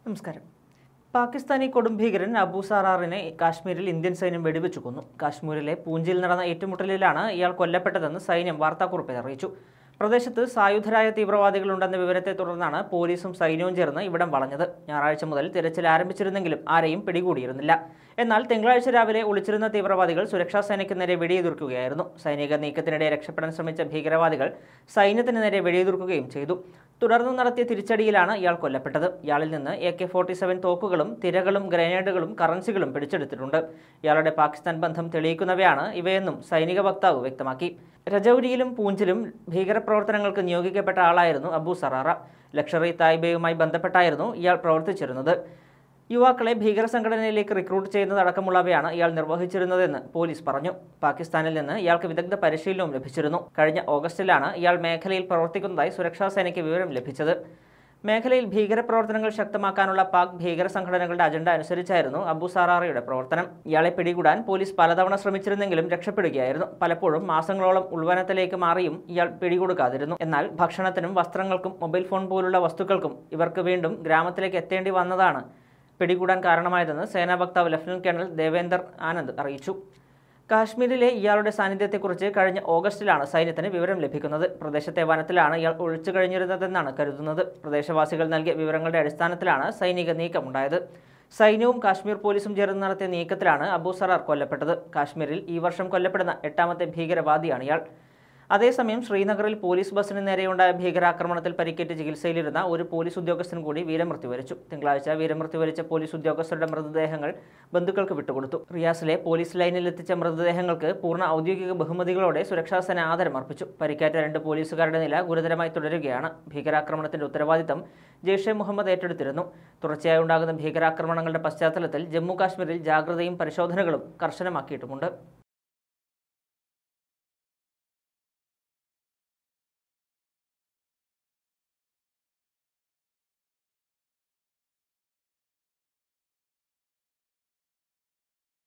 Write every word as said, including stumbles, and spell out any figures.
നമസ്കാരം. പാകിസ്ഥാനി കൊടുംഭീകരൻ അബു സറാറിനെ കാശ്മീരിൽ ഇന്ത്യൻ സൈന്യം വെടിവെച്ചു കൊന്നു. കാശ്മീരിലെ പൂഞ്ചിൽ നടന്ന ഏറ്റുമുട്ടലിലാണ് ഇയാൾ കൊല്ലപ്പെട്ടതെന്ന് സൈന്യം വാർത്താക്കുറിപ്പിൽ അറിയിച്ചു. പ്രദേശത്ത് സായുധരായ തീവ്രവാദികളുണ്ടെന്ന വിവരത്തെ തുടർന്നാണ് പോലീസും സൈന്യവും ചേർന്ന് ഇവിടം വളഞ്ഞത്. ഞായറാഴ്ച മുതൽ തിരച്ചിൽ ആരംഭിച്ചിരുന്നെങ്കിലും ആരെയും പിടികൂടിയിരുന്നില്ല. എന്നാൽ തിങ്കളാഴ്ച രാവിലെ ഒളിച്ചിരുന്ന തീവ്രവാദികൾ സുരക്ഷാ സേനയ്ക്ക് നേരെ വെടിയുതിർക്കുകയായിരുന്നു. സൈനിക നീക്കത്തിനിടെ രക്ഷപ്പെടാൻ ശ്രമിച്ച ഭീകരവാദികൾ സൈന്യത്തിന് നേരെ വെടിയുതിർക്കുകയും ചെയ്തു. തുടർന്ന് നടത്തിയ തിരിച്ചടിയിലാണ് ഇയാൾ കൊല്ലപ്പെട്ടത്. ഇയാളിൽ നിന്ന് എ കെ ഫോർട്ടി സെവൻ തോക്കുകളും തിരകളും ഗ്രനേഡുകളും കറൻസികളും പിടിച്ചെടുത്തിട്ടുണ്ട്. ഇയാളുടെ പാകിസ്ഥാൻ ബന്ധം തെളിയിക്കുന്നവയാണ് ഇവയെന്നും സൈനിക വക്താവ് വ്യക്തമാക്കി. രജൌരിയിലും പൂഞ്ചിലും ഭീകരപ്രവർത്തനങ്ങൾക്ക് നിയോഗിക്കപ്പെട്ട ആളായിരുന്നു അബു സറാറ. ലഷ്കർ ഇ തായിബയുമായി ബന്ധപ്പെട്ടായിരുന്നു ഇയാൾ പ്രവർത്തിച്ചിരുന്നത്. യുവാക്കളെ ഭീകര സംഘടനയിലേക്ക് റിക്രൂട്ട് ചെയ്യുന്നതടക്കമുള്ളവയാണ് ഇയാൾ നിർവഹിച്ചിരുന്നതെന്ന് പോലീസ് പറഞ്ഞു. പാകിസ്ഥാനിൽ നിന്ന് ഇയാൾക്ക് വിദഗ്ധ പരിശീലനവും ലഭിച്ചിരുന്നു. കഴിഞ്ഞ ഓഗസ്റ്റിലാണ് ഇയാൾ മേഖലയിൽ പ്രവർത്തിക്കുന്നതായി സുരക്ഷാ സേനയ്ക്ക് വിവരം ലഭിച്ചത്. മേഖലയിൽ ഭീകരപ്രവർത്തനങ്ങൾ ശക്തമാക്കാനുള്ള പാക് ഭീകര സംഘടനകളുടെ അജണ്ട അനുസരിച്ചായിരുന്നു അബു സറാറയുടെ പ്രവർത്തനം. ഇയാളെ പിടികൂടാൻ പോലീസ് പലതവണ ശ്രമിച്ചിരുന്നെങ്കിലും രക്ഷപ്പെടുകയായിരുന്നു. പലപ്പോഴും മാസങ്ങളോളം ഉൾവനത്തിലേക്ക് മാറിയും ഇയാൾ പിടികൊടുക്കാതിരുന്നു. എന്നാൽ ഭക്ഷണത്തിനും വസ്ത്രങ്ങൾക്കും മൊബൈൽ ഫോൺ പോലുള്ള വസ്തുക്കൾക്കും ഇവർക്ക് വീണ്ടും ഗ്രാമത്തിലേക്ക് എത്തേണ്ടി വന്നതാണ് പിടികൂടാൻ കാരണമായതെന്ന് സേനാ വക്താവ് ലഫ്റ്റനന്റ് കേണൽ ദേവേന്ദർ ആനന്ദ് അറിയിച്ചു. കാശ്മീരിലെ ഇയാളുടെ സാന്നിധ്യത്തെക്കുറിച്ച് കഴിഞ്ഞ ഓഗസ്റ്റിലാണ് സൈന്യത്തിന് വിവരം ലഭിക്കുന്നത്. പ്രദേശത്തെ വനത്തിലാണ് ഇയാൾ ഒഴിച്ചു കഴിഞ്ഞിരുന്നതെന്നാണ് കരുതുന്നത്. പ്രദേശവാസികൾ നൽകിയ വിവരങ്ങളുടെ അടിസ്ഥാനത്തിലാണ് സൈനിക നീക്കമുണ്ടായത്. സൈന്യവും കാശ്മീർ പോലീസും ചേർന്ന് നടത്തിയ നീക്കത്തിലാണ് അബു സറാർ കൊല്ലപ്പെട്ടത്. കാശ്മീരിൽ ഈ വർഷം കൊല്ലപ്പെടുന്ന എട്ടാമത്തെ ഭീകരവാദിയാണ് ഇയാൾ. അതേസമയം ശ്രീനഗറിൽ പോലീസ് ബസിന് നേരെയുണ്ടായ ഭീകരാക്രമണത്തിൽ പരിക്കേറ്റ് ചികിത്സയിലിരുന്ന ഒരു പോലീസ് ഉദ്യോഗസ്ഥൻ കൂടി വീരമൃത്യു വരിച്ചു. തിങ്കളാഴ്ച വീരമൃത്യു വരിച്ച പോലീസ് ഉദ്യോഗസ്ഥരുടെ മൃതദേഹങ്ങൾ ബന്ധുക്കൾക്ക് വിട്ടുകൊടുത്തു. റിയാസിലെ പോലീസ് ലൈനിൽ എത്തിച്ച മൃതദേഹങ്ങൾക്ക് പൂർണ്ണ ഔദ്യോഗിക ബഹുമതികളോടെ സുരക്ഷാ സേന ആദരമർപ്പിച്ചു. പരിക്കേറ്റ രണ്ട് പോലീസുകാരുടെ നില ഗുരുതരമായി തുടരുകയാണ്. ഭീകരാക്രമണത്തിന്റെ ഉത്തരവാദിത്തം ജെയ്ഷെ മുഹമ്മദ് ഏറ്റെടുത്തിരുന്നു. തുടർച്ചയായി ഉണ്ടാകുന്ന ഭീകരാക്രമണങ്ങളുടെ പശ്ചാത്തലത്തിൽ ജമ്മു കാശ്മീരിൽ ജാഗ്രതയും പരിശോധനകളും കർശനമാക്കിയിട്ടുമുണ്ട്.